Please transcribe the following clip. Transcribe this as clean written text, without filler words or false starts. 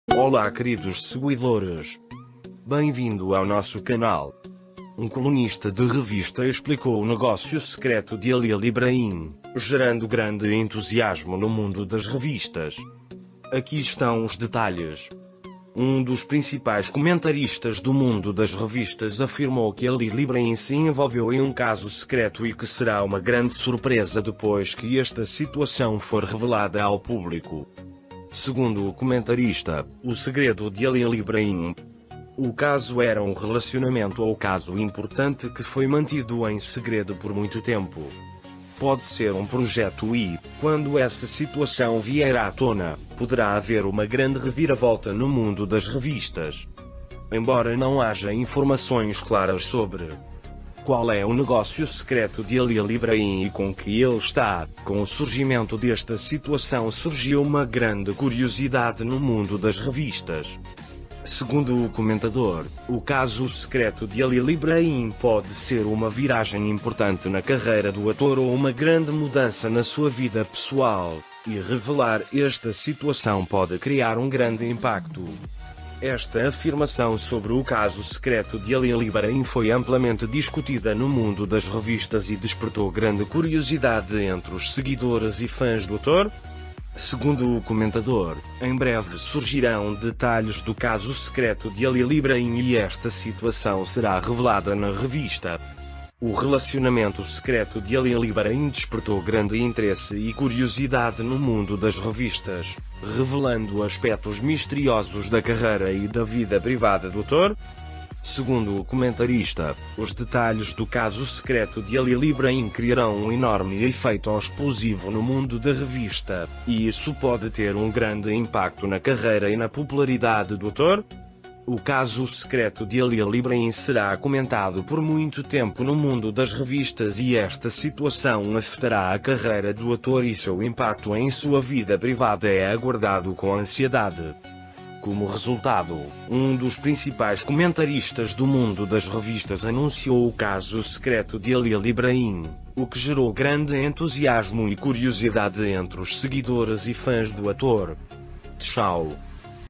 Olá, queridos seguidores. Bem-vindo ao nosso canal. Um colunista de revista explicou o negócio secreto de Halil Ibrahim, gerando grande entusiasmo no mundo das revistas. Aqui estão os detalhes. Um dos principais comentaristas do mundo das revistas afirmou que Halil Ibrahim se envolveu em um caso secreto e que será uma grande surpresa depois que esta situação for revelada ao público. Segundo o comentarista, o segredo de Halil Ibrahim. O caso era um relacionamento ou caso importante que foi mantido em segredo por muito tempo. Pode ser um projeto e, quando essa situação vier à tona, poderá haver uma grande reviravolta no mundo das revistas. Embora não haja informações claras sobre qual é o negócio secreto de Halil Ibrahim e com que ele está, com o surgimento desta situação surgiu uma grande curiosidade no mundo das revistas. Segundo o comentador, o caso secreto de Halil Ibrahim pode ser uma viragem importante na carreira do ator ou uma grande mudança na sua vida pessoal, e revelar esta situação pode criar um grande impacto. Esta afirmação sobre o caso secreto de Halil Ibrahim foi amplamente discutida no mundo das revistas e despertou grande curiosidade entre os seguidores e fãs do ator. Segundo o comentador, em breve surgirão detalhes do caso secreto de Halil Ibrahim e esta situação será revelada na revista. O relacionamento secreto de Halil Ibrahim despertou grande interesse e curiosidade no mundo das revistas, revelando aspectos misteriosos da carreira e da vida privada do ator. Segundo o comentarista, os detalhes do caso secreto de Halil Ibrahim criarão um enorme efeito explosivo no mundo da revista, e isso pode ter um grande impacto na carreira e na popularidade do ator. O caso secreto de Halil Ibrahim será comentado por muito tempo no mundo das revistas e esta situação afetará a carreira do ator e seu impacto em sua vida privada é aguardado com ansiedade. Como resultado, um dos principais comentaristas do mundo das revistas anunciou o caso secreto de Halil Ibrahim, o que gerou grande entusiasmo e curiosidade entre os seguidores e fãs do ator. Tchau.